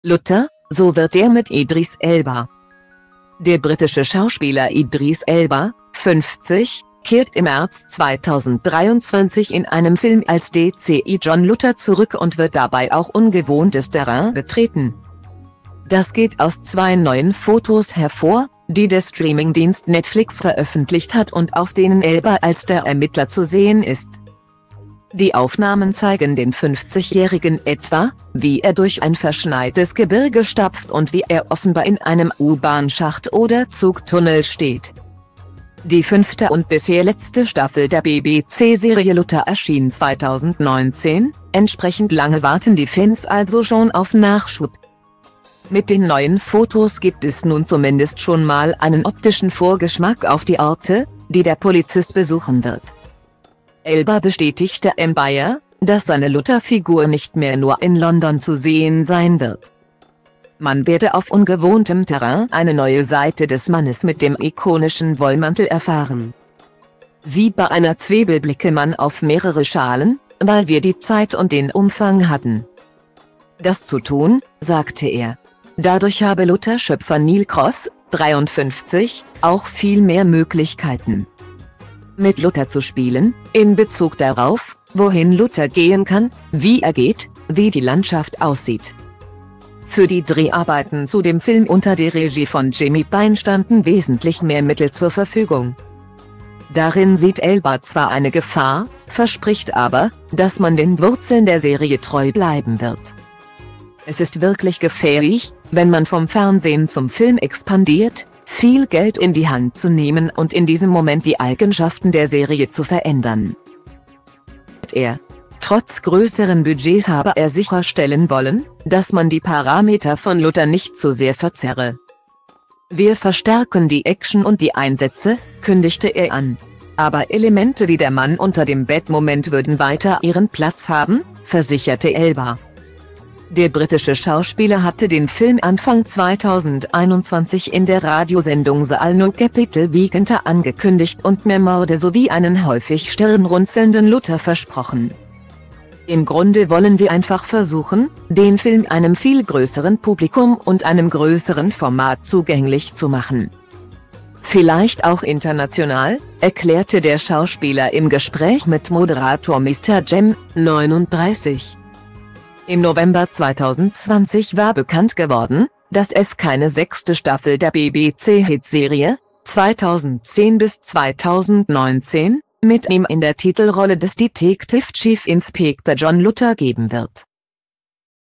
Luther, so wird er mit Idris Elba. Der britische Schauspieler Idris Elba, 50, kehrt im März 2023 in einem Film als DCI John Luther zurück und wird dabei auch ungewohntes Terrain betreten. Das geht aus zwei neuen Fotos hervor, die der Streamingdienst Netflix veröffentlicht hat und auf denen Elba als der Ermittler zu sehen ist. Die Aufnahmen zeigen den 50-Jährigen etwa, wie er durch ein verschneites Gebirge stapft und wie er offenbar in einem U-Bahn-Schacht oder Zugtunnel steht. Die 5. und bisher letzte Staffel der BBC-Serie Luther erschien 2019, entsprechend lange warten die Fans also schon auf Nachschub. Mit den neuen Fotos gibt es nun zumindest schon mal einen optischen Vorgeschmack auf die Orte, die der Polizist besuchen wird. Elba bestätigte Empire, dass seine Luther-Figur nicht mehr nur in London zu sehen sein wird. Man werde auf ungewohntem Terrain eine neue Seite des Mannes mit dem ikonischen Wollmantel erfahren. Wie bei einer Zwiebel blicke man auf mehrere Schalen, weil wir die Zeit und den Umfang hatten, das zu tun, sagte er. Dadurch habe Luther-Schöpfer Neil Cross, 53, auch viel mehr Möglichkeiten, mit Luther zu spielen, in Bezug darauf, wohin Luther gehen kann, wie er geht, wie die Landschaft aussieht. Für die Dreharbeiten zu dem Film unter der Regie von Jimmy Pine standen wesentlich mehr Mittel zur Verfügung. Darin sieht Elba zwar eine Gefahr, verspricht aber, dass man den Wurzeln der Serie treu bleiben wird. Es ist wirklich gefährlich, wenn man vom Fernsehen zum Film expandiert, viel Geld in die Hand zu nehmen und in diesem Moment die Eigenschaften der Serie zu verändern. Trotz größeren Budgets habe er sicherstellen wollen, dass man die Parameter von Luther nicht zu sehr verzerre. Wir verstärken die Action und die Einsätze, kündigte er an. Aber Elemente wie der Mann unter dem Bett-Moment würden weiter ihren Platz haben, versicherte Elba. Der britische Schauspieler hatte den Film Anfang 2021 in der Radiosendung The Al No Capital Weekend angekündigt und mehr Morde sowie einen häufig stirnrunzelnden Luther versprochen. Im Grunde wollen wir einfach versuchen, den Film einem viel größeren Publikum und einem größeren Format zugänglich zu machen. Vielleicht auch international, erklärte der Schauspieler im Gespräch mit Moderator Mr. Jem, 39. Im November 2020 war bekannt geworden, dass es keine 6. Staffel der BBC-Hitserie, 2010 bis 2019, mit ihm in der Titelrolle des Detective Chief Inspector John Luther geben wird.